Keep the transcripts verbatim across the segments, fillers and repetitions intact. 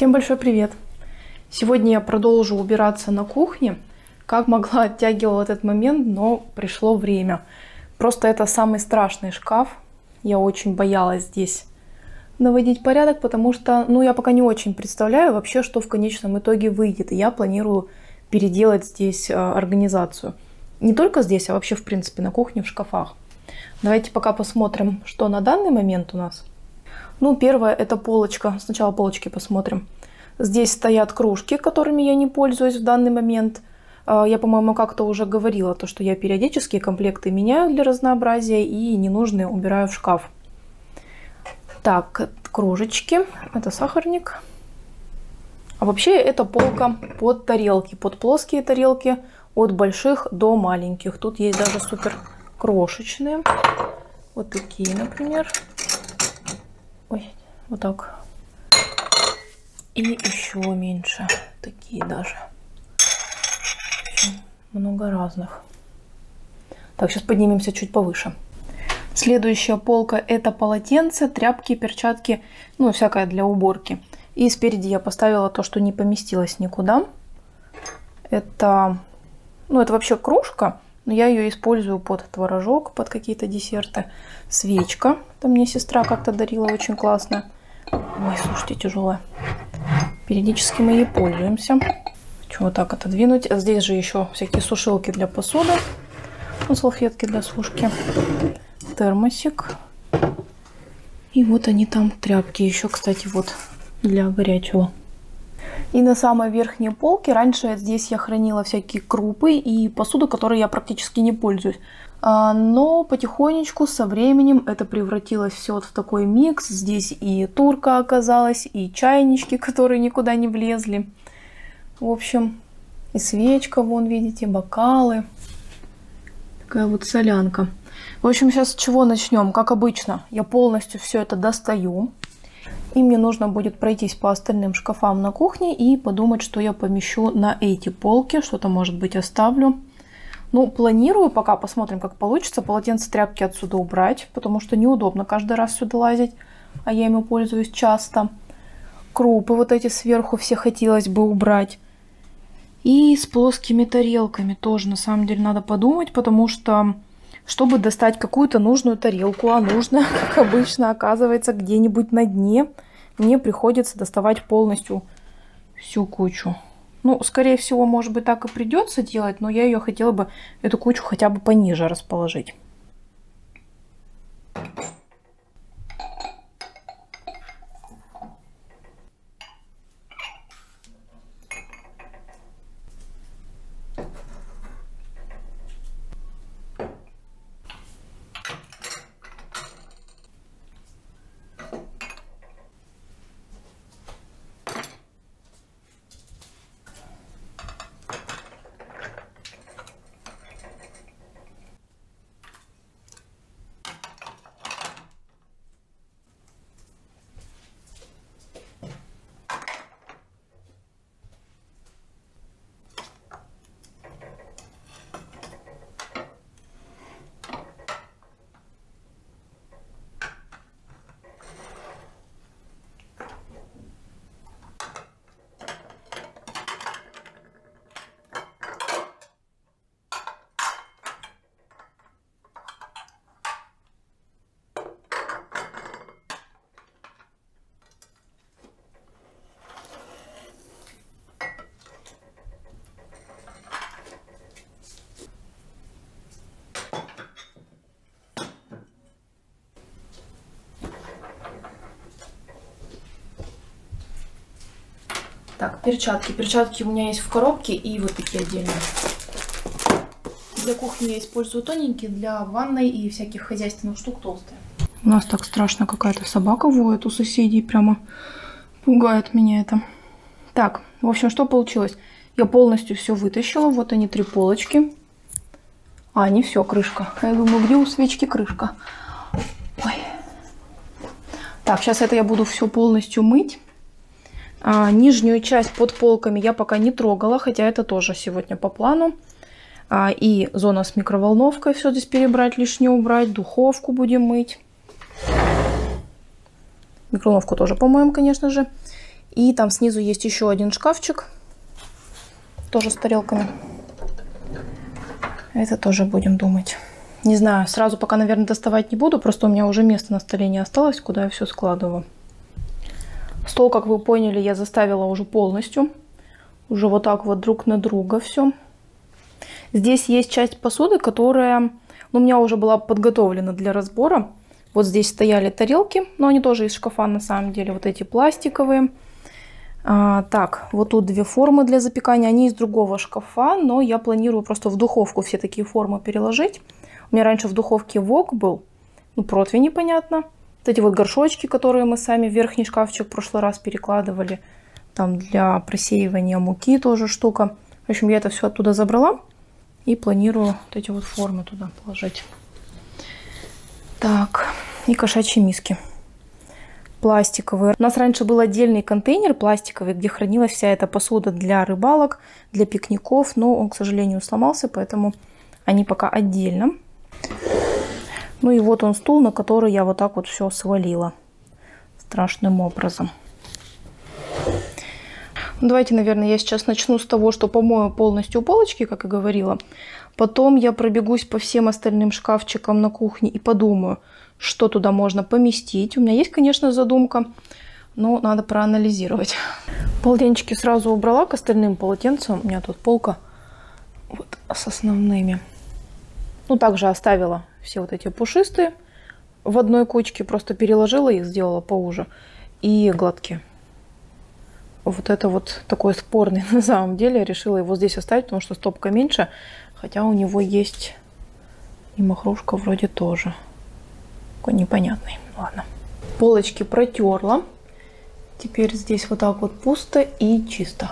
Всем большой привет! Сегодня я продолжу убираться на кухне. Как могла, оттягивала этот момент, но пришло время. Просто это самый страшный шкаф. Я очень боялась здесь наводить порядок, потому что ну, я пока не очень представляю вообще, что в конечном итоге выйдет. И я планирую переделать здесь организацию. Не только здесь, а вообще в принципе на кухне, в шкафах. Давайте пока посмотрим, что на данный момент у нас. Ну, первое, это полочка. Сначала полочки посмотрим. Здесь стоят кружки, которыми я не пользуюсь в данный момент. Я, по-моему, как-то уже говорила, то, что я периодически комплекты меняю для разнообразия и ненужные убираю в шкаф. Так, кружечки. Это сахарник. А вообще это полка под тарелки, под плоские тарелки, от больших до маленьких. Тут есть даже супер крошечные. Вот такие, например. Ой, вот так. И еще меньше. Такие даже. Много разных. Так, сейчас поднимемся чуть повыше. Следующая полка — это полотенца, тряпки, перчатки, ну и всякое для уборки. И спереди я поставила то, что не поместилось никуда. Это, ну, это вообще кружка, но я ее использую под творожок, под какие-то десерты. Свечка. Это мне сестра как-то дарила, очень классно. Ой, слушайте, тяжелая. Периодически мы ей пользуемся. Хочу вот так отодвинуть. А здесь же еще всякие сушилки для посуды. Ну, салфетки для сушки. Термосик. И вот они там, тряпки еще, кстати, вот для горячего. И на самой верхней полке раньше здесь я хранила всякие крупы и посуду, которой я практически не пользуюсь. Но потихонечку со временем это превратилось все вот в такой микс. Здесь и турка оказалась, и чайнички, которые никуда не влезли. В общем, и свечка, вон, видите, бокалы. Такая вот солянка. В общем, сейчас с чего начнем? Как обычно, я полностью все это достаю. И мне нужно будет пройтись по остальным шкафам на кухне и подумать, что я помещу на эти полки. Что-то, может быть, оставлю. Ну, планирую, пока посмотрим, как получится, полотенце, тряпки отсюда убрать, потому что неудобно каждый раз сюда лазить, а я ими пользуюсь часто. Крупы вот эти сверху все хотелось бы убрать. И с плоскими тарелками тоже, на самом деле, надо подумать, потому что, чтобы достать какую-то нужную тарелку, а нужно, как обычно, оказывается где-нибудь на дне, мне приходится доставать полностью всю кучу. Ну, скорее всего, может быть, так и придется делать, но я ее хотела бы, эту кучу, хотя бы пониже расположить. Так, перчатки. Перчатки у меня есть в коробке и вот такие отдельные. Для кухни я использую тоненькие, для ванной и всяких хозяйственных штук толстые. У нас так страшно какая-то собака воет у соседей, прямо пугает меня это. Так, в общем, что получилось? Я полностью все вытащила, вот они, три полочки. А, не все, крышка. Я думаю, где у свечки крышка? Ой. Так, сейчас это я буду все полностью мыть. А, нижнюю часть под полками я пока не трогала, хотя это тоже сегодня по плану. А, и зона с микроволновкой, все здесь перебрать, лишнее убрать. Духовку будем мыть. Микроволновку тоже помоем, конечно же. И там снизу есть еще один шкафчик, тоже с тарелками. Это тоже будем думать. Не знаю, сразу пока, наверное, доставать не буду, просто у меня уже места на столе не осталось, куда я все складываю. Стол, как вы поняли, я заставила уже полностью. Уже вот так вот друг на друга все. Здесь есть часть посуды, которая, ну, у меня уже была подготовлена для разбора. Вот здесь стояли тарелки, но они тоже из шкафа на самом деле, вот эти пластиковые. А, так, вот тут две формы для запекания, они из другого шкафа, но я планирую просто в духовку все такие формы переложить. У меня раньше в духовке вок был, ну, противень непонятно. Вот эти вот горшочки, которые мы сами в верхний шкафчик в прошлый раз перекладывали. Там для просеивания муки тоже штука. В общем, я это все оттуда забрала и планирую вот эти вот формы туда положить. Так, и кошачьи миски. Пластиковые. У нас раньше был отдельный контейнер пластиковый, где хранилась вся эта посуда для рыбалок, для пикников, но он, к сожалению, сломался, поэтому они пока отдельно. Ну и вот он стул, на который я вот так вот все свалила страшным образом. Давайте, наверное, я сейчас начну с того, что помою полностью полочки, как и говорила. Потом я пробегусь по всем остальным шкафчикам на кухне и подумаю, что туда можно поместить. У меня есть, конечно, задумка, но надо проанализировать. Полотенчики сразу убрала к остальным полотенцам. У меня тут полка вот с основными. Ну, также оставила все вот эти пушистые в одной кучке. Просто переложила их, сделала поуже. И гладкие. Вот это вот такой спорный на самом деле. Я решила его здесь оставить, потому что стопка меньше. Хотя у него есть и махрушка вроде тоже. Такой непонятный. Ладно. Полочки протерла. Теперь здесь вот так вот пусто и чисто.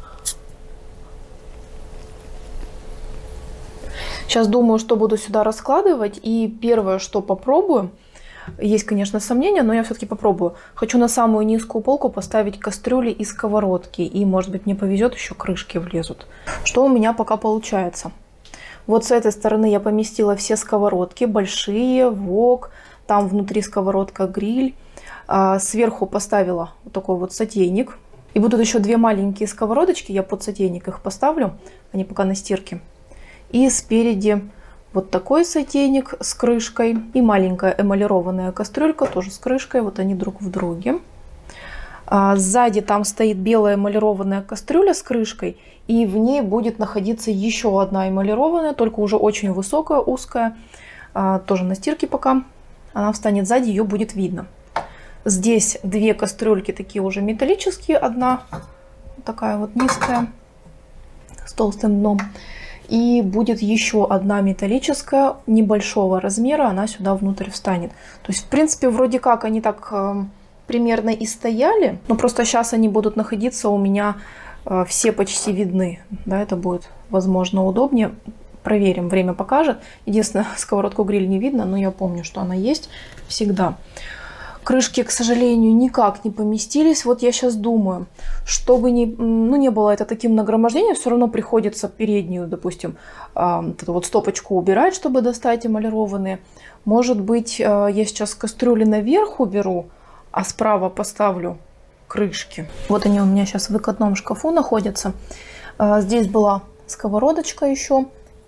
Сейчас думаю, что буду сюда раскладывать. И первое, что попробую. Есть, конечно, сомнения, но я все-таки попробую. Хочу на самую низкую полку поставить кастрюли и сковородки. И, может быть, мне повезет, еще крышки влезут. Что у меня пока получается? Вот с этой стороны я поместила все сковородки. Большие, вок. Там внутри сковородка гриль. Сверху поставила вот такой вот сотейник. И будут еще две маленькие сковородочки. Я под сотейник их поставлю. Они пока на стирке. И спереди вот такой сотейник с крышкой. И маленькая эмалированная кастрюлька тоже с крышкой. Вот они друг в друге. А сзади там стоит белая эмалированная кастрюля с крышкой. И в ней будет находиться еще одна эмалированная, только уже очень высокая, узкая. А, тоже на стирке пока. Она встанет сзади, ее будет видно. Здесь две кастрюльки такие уже металлические. Одна такая вот низкая с толстым дном. И будет еще одна металлическая небольшого размера. Она сюда внутрь встанет. То есть, в принципе, вроде как они так э, примерно и стояли. Но просто сейчас они будут находиться у меня э, все почти видны. Да, это будет, возможно, удобнее. Проверим, время покажет. Единственное, сковородку-гриль не видно, но я помню, что она есть всегда. Крышки, к сожалению, никак не поместились. Вот я сейчас думаю, чтобы не, ну, не было это таким нагромождением, все равно приходится переднюю, допустим, вот эту вот стопочку убирать, чтобы достать эмалированные. Может быть, я сейчас кастрюли наверх уберу, а справа поставлю крышки. Вот они у меня сейчас в выкатном шкафу находятся. Здесь была сковородочка еще.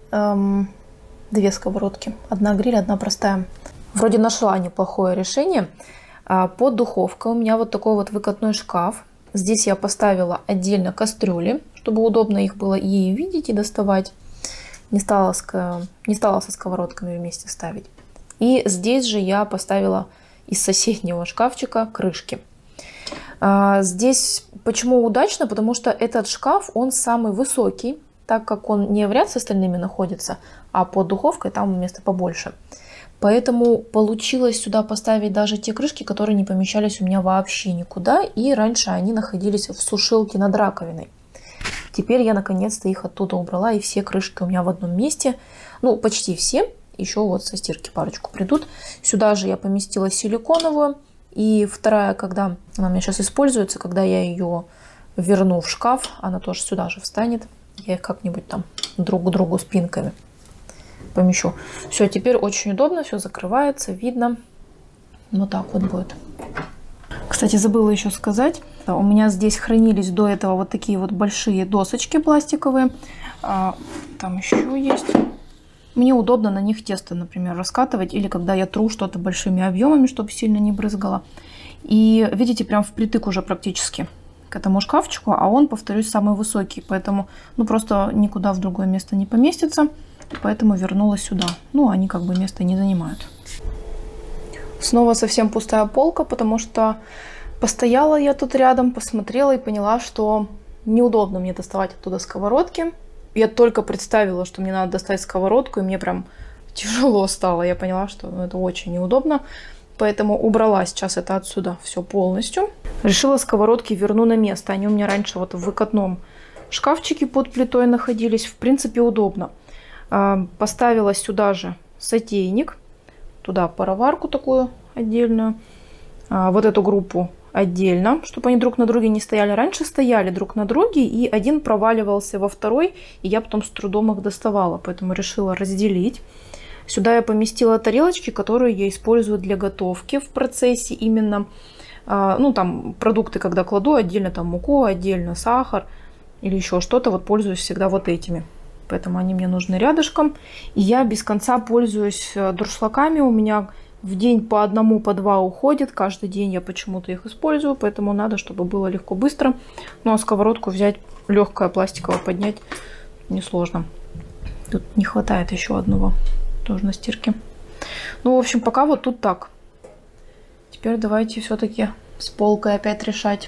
Две сковородки. Одна гриль, одна простая. Вроде нашла неплохое решение. Под духовкой у меня вот такой вот выкатной шкаф. Здесь я поставила отдельно кастрюли, чтобы удобно их было и видеть, и доставать. Не стала, не стала со сковородками вместе ставить. И здесь же я поставила из соседнего шкафчика крышки. Здесь почему удачно? Потому что этот шкаф, он самый высокий, так как он не в ряд с остальными находится, а под духовкой там места побольше. Поэтому получилось сюда поставить даже те крышки, которые не помещались у меня вообще никуда. И раньше они находились в сушилке над раковиной. Теперь я наконец-то их оттуда убрала. И все крышки у меня в одном месте. Ну, почти все. Еще вот со стирки парочку придут. Сюда же я поместила силиконовую. И вторая, когда она у меня сейчас используется, когда я ее верну в шкаф, она тоже сюда же встанет. Я их как-нибудь там друг к другу спинками помещу. Все, теперь очень удобно, все закрывается, видно. Вот так вот будет. Кстати, забыла еще сказать, У меня здесь хранились до этого вот такие вот большие досочки пластиковые. Там еще есть. Мне удобно на них тесто, например, раскатывать. Или когда я тру что-то большими объемами, чтобы сильно не брызгало. И видите, прям впритык уже практически к этому шкафчику. А он, повторюсь, самый высокий. Поэтому ну, просто никуда в другое место не поместится. Поэтому вернулась сюда. Ну, они как бы место не занимают. Снова совсем пустая полка, потому что постояла я тут рядом, посмотрела и поняла, что неудобно мне доставать оттуда сковородки. Я только представила, что мне надо достать сковородку, и мне прям тяжело стало. Я поняла, что ну, это очень неудобно. Поэтому убрала сейчас это отсюда все полностью. Решила сковородки верну на место. Они у меня раньше вот в выкатном шкафчике под плитой находились. В принципе, удобно. Поставила сюда же сотейник. Туда пароварку такую отдельную. Вот эту группу отдельно, чтобы они друг на друге не стояли. Раньше стояли друг на друге, и один проваливался во второй, и я потом с трудом их доставала, поэтому решила разделить. Сюда я поместила тарелочки, которые я использую для готовки в процессе именно, ну там продукты, когда кладу, отдельно там муку, отдельно сахар или еще что-то, вот пользуюсь всегда вот этими. Поэтому они мне нужны рядышком. И я без конца пользуюсь дуршлагами. У меня в день по одному, по два уходит. Каждый день я почему-то их использую. Поэтому надо, чтобы было легко, быстро. Ну а сковородку взять, легкая, пластиковая, поднять несложно. Тут не хватает еще одного. Тоже на стирке. Ну, в общем, пока вот тут так. Теперь давайте все-таки с полкой опять решать.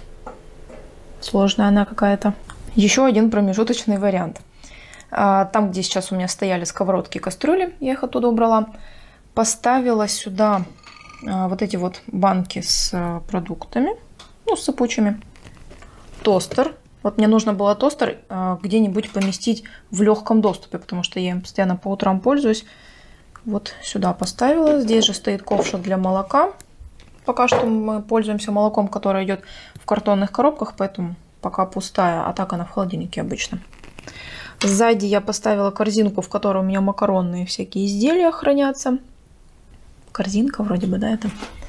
Сложная она какая-то. Еще один промежуточный вариант. Там, где сейчас у меня стояли сковородки и кастрюли, я их оттуда убрала. Поставила сюда вот эти вот банки с продуктами, ну, с сыпучими. Тостер. Вот мне нужно было тостер где-нибудь поместить в легком доступе, потому что я им постоянно по утрам пользуюсь. Вот сюда поставила. Здесь же стоит ковшик для молока. Пока что мы пользуемся молоком, которое идет в картонных коробках, поэтому пока пустая, а так она в холодильнике обычно. Сзади я поставила корзинку, в которой у меня макаронные всякие изделия хранятся. Корзинка вроде бы, да, это.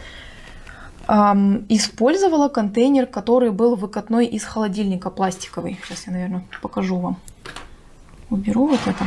Эм, использовала контейнер, который был выкатной из холодильника, пластиковый. Сейчас я, наверное, покажу вам. Уберу вот это.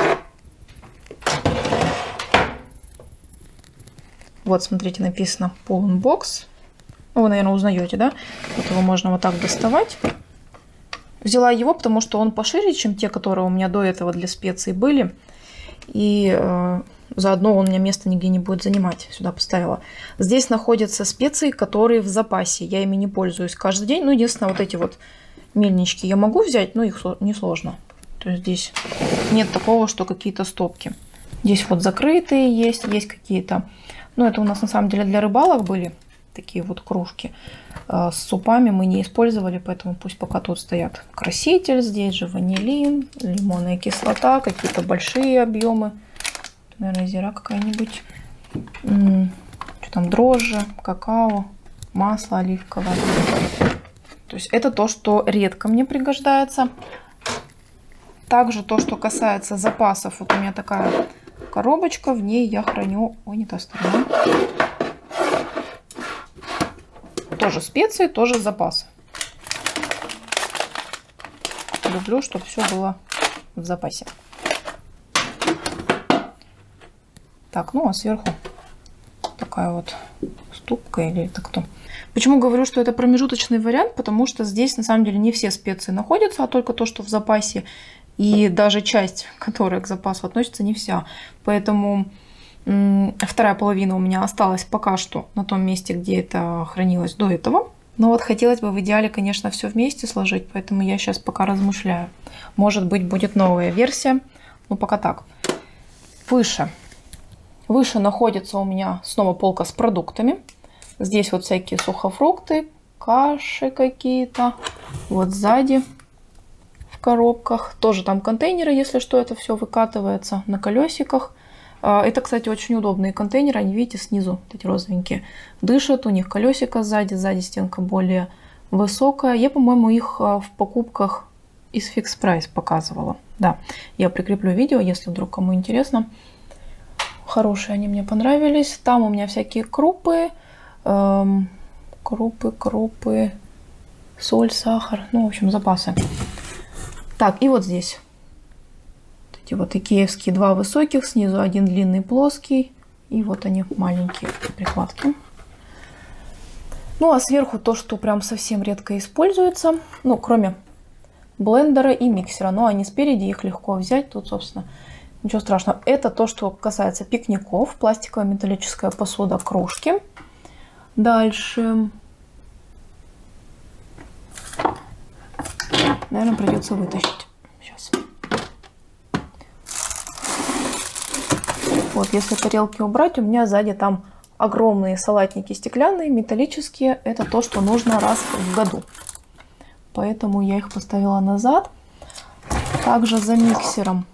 Вот, смотрите, написано Pull Box. Ну, вы, наверное, узнаете, да? Вот его можно вот так доставать. Взяла его, потому что он пошире, чем те, которые у меня до этого для специй были. И э, заодно он у меня место нигде не будет занимать. Сюда поставила. Здесь находятся специи, которые в запасе. Я ими не пользуюсь каждый день. Ну, единственное, вот эти вот мельнички я могу взять, но их несложно. То есть здесь нет такого, что какие-то стопки. Здесь вот закрытые есть, есть какие-то. Ну, это у нас на самом деле для рыбалок были такие вот кружки. С супами мы не использовали, поэтому пусть пока тут стоят. Краситель, здесь же ванилин, лимонная кислота, какие-то большие объемы. Наверное, зира какая-нибудь. Что там, дрожжи, какао, масло оливковое. То есть это то, что редко мне пригождается. Также то, что касается запасов. Вот у меня такая коробочка, в ней я храню... Ой, не та сторона. Тоже специи, тоже запасы. Люблю, чтобы все было в запасе. Так, ну а сверху такая вот ступка или это кто. Почему говорю, что это промежуточный вариант? Потому что здесь на самом деле не все специи находятся, а только то, что в запасе. И даже часть, которая к запасу относится, не вся. Поэтому вторая половина у меня осталась пока что на том месте, где это хранилось до этого. Но вот хотелось бы в идеале, конечно, все вместе сложить, поэтому я сейчас пока размышляю. Может быть, будет новая версия, но пока так. Выше. Выше находится у меня снова полка с продуктами. Здесь вот всякие сухофрукты, каши какие-то. Вот сзади в коробках. Тоже там контейнеры, если что, это все выкатывается на колесиках. Это, кстати, очень удобные контейнеры. Они, видите, снизу, вот эти розовенькие, дышат. У них колесико сзади, сзади стенка более высокая. Я, по-моему, их в покупках из Fix Price показывала. Да, я прикреплю видео, если вдруг кому интересно. Хорошие они мне понравились. Там у меня всякие крупы. Эм, крупы, крупы. соль, сахар, ну, в общем, запасы. Так, и вот здесь. Вот эти вот икеевские два высоких, снизу один длинный плоский. И вот они, маленькие прикладки. Ну, а сверху то, что прям совсем редко используется. Ну, кроме блендера и миксера. Но они спереди, их легко взять. Тут, собственно, ничего страшного. Это то, что касается пикников. Пластиковая металлическая посуда, кружки. Дальше. Наверное, придется вытащить. Сейчас. Вот, если тарелки убрать, у меня сзади там огромные салатники стеклянные, металлические. Это то, что нужно раз в году. Поэтому я их поставила назад. Также за миксером.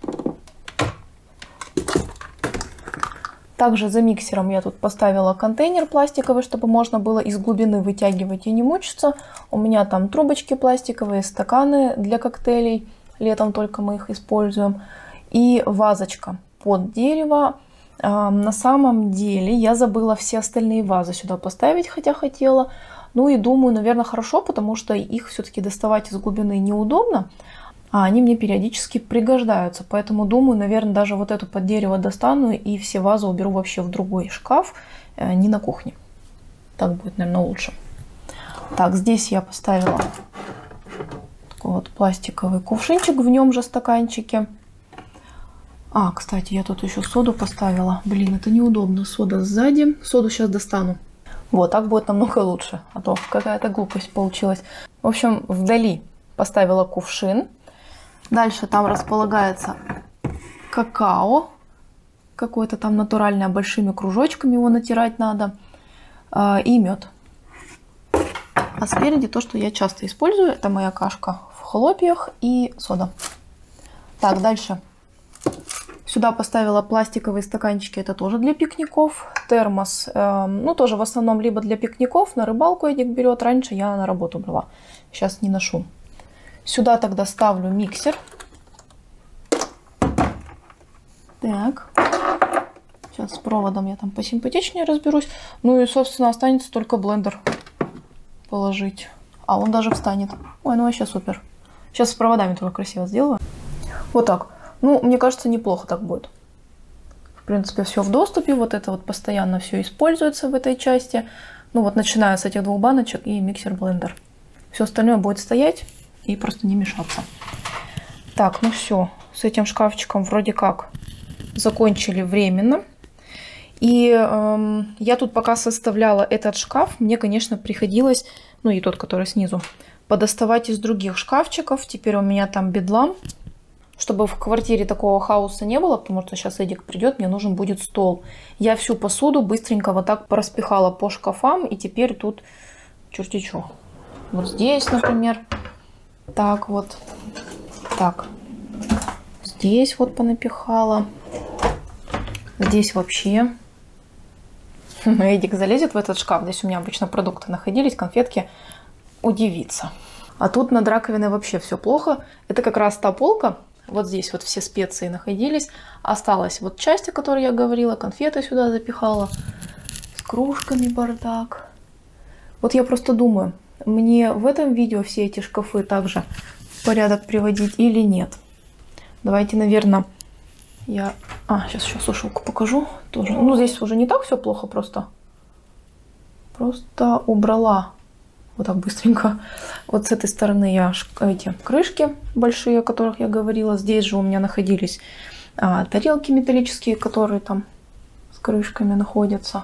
Также за миксером я тут поставила контейнер пластиковый, чтобы можно было из глубины вытягивать и не мучиться. У меня там трубочки пластиковые, стаканы для коктейлей. Летом только мы их используем. И вазочка под дерево. На самом деле я забыла все остальные вазы сюда поставить, хотя хотела. Ну и думаю, наверное, хорошо, потому что их все-таки доставать из глубины неудобно. А они мне периодически пригождаются. Поэтому думаю, наверное, даже вот эту под дерево достану и все вазы уберу вообще в другой шкаф, не на кухне. Так будет, наверное, лучше. Так, здесь я поставила такой вот пластиковый кувшинчик, в нем же стаканчики. А, кстати, я тут еще соду поставила. Блин, это неудобно. Сода сзади. Соду сейчас достану. Вот, так будет намного лучше. А то какая-то глупость получилась. В общем, вдали поставила кувшин. Дальше там располагается какао. Какое-то там натуральное, большими кружочками его натирать надо. И мед. А спереди то, что я часто использую. Это моя кашка в хлопьях и сода. Так, дальше. Сюда поставила пластиковые стаканчики, это тоже для пикников. Термос, э, ну тоже в основном либо для пикников, на рыбалку Эдик берет. Раньше я на работу брала, сейчас не ношу. Сюда тогда ставлю миксер. Так, сейчас с проводом я там посимпатичнее разберусь. Ну и, собственно, останется только блендер положить. А он даже встанет. Ой, ну вообще супер. Сейчас с проводами только красиво сделаю. Вот так. Ну, мне кажется, неплохо так будет. В принципе, все в доступе. Вот это вот постоянно все используется в этой части. Ну вот, начиная с этих двух баночек и миксер-блендер. Все остальное будет стоять и просто не мешаться. Так, ну все. С этим шкафчиком вроде как закончили временно. И эм, я тут пока составляла этот шкаф, мне, конечно, приходилось, ну и тот, который снизу, подоставать из других шкафчиков. Теперь у меня там бедлам. Чтобы в квартире такого хаоса не было, потому что сейчас Эдик придет, мне нужен будет стол. Я всю посуду быстренько вот так пораспихала по шкафам, и теперь тут черти чё. Вот здесь, например. Так вот. Так. Здесь вот понапихала. Здесь вообще. Эдик залезет в этот шкаф. Здесь у меня обычно продукты находились, конфетки. Удивится. А тут над раковиной вообще все плохо. Это как раз та полка. Вот здесь вот все специи находились. Осталась вот часть, о которой я говорила. Конфеты сюда запихала. С кружками бардак. Вот я просто думаю, мне в этом видео все эти шкафы также в порядок приводить или нет. Давайте, наверное, я... А, сейчас еще сушилку покажу. Тоже. Ну, здесь уже не так все плохо, просто. Просто убрала. Вот так быстренько. Вот с этой стороны я эти крышки большие, о которых я говорила. Здесь же у меня находились а, тарелки металлические, которые там с крышками находятся.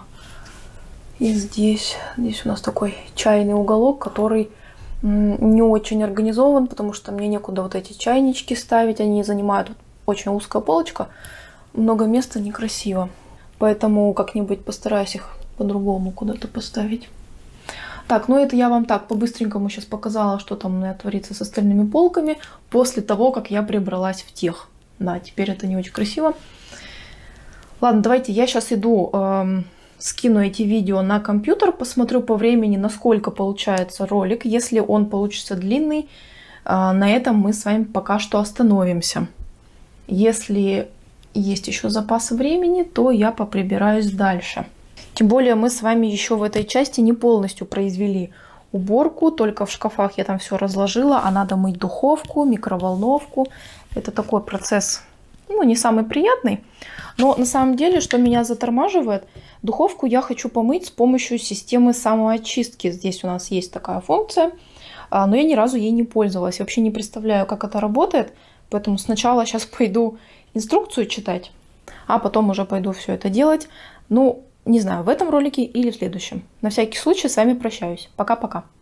И здесь, здесь у нас такой чайный уголок, который не очень организован, потому что мне некуда вот эти чайнички ставить. Они занимают очень узкая полочка. Много места, некрасиво. Поэтому как-нибудь постараюсь их по-другому куда-то поставить. Так, ну это я вам так по-быстренькому сейчас показала, что там у меня творится с остальными полками после того, как я прибралась в тех. Да, теперь это не очень красиво. Ладно, давайте я сейчас иду, эм, скину эти видео на компьютер, посмотрю по времени, насколько получается ролик. Если он получится длинный, э, на этом мы с вами пока что остановимся. Если есть еще запас времени, то я поприбираюсь дальше. Тем более мы с вами еще в этой части не полностью произвели уборку, только в шкафах я там все разложила, а надо мыть духовку, микроволновку. Это такой процесс, ну, не самый приятный. Но на самом деле, что меня затормаживает, духовку я хочу помыть с помощью системы самоочистки. Здесь у нас есть такая функция, но я ни разу ей не пользовалась. Вообще не представляю, как это работает. Поэтому сначала сейчас пойду инструкцию читать, а потом уже пойду все это делать. Ну, не знаю, в этом ролике или в следующем. На всякий случай с вами прощаюсь. Пока-пока.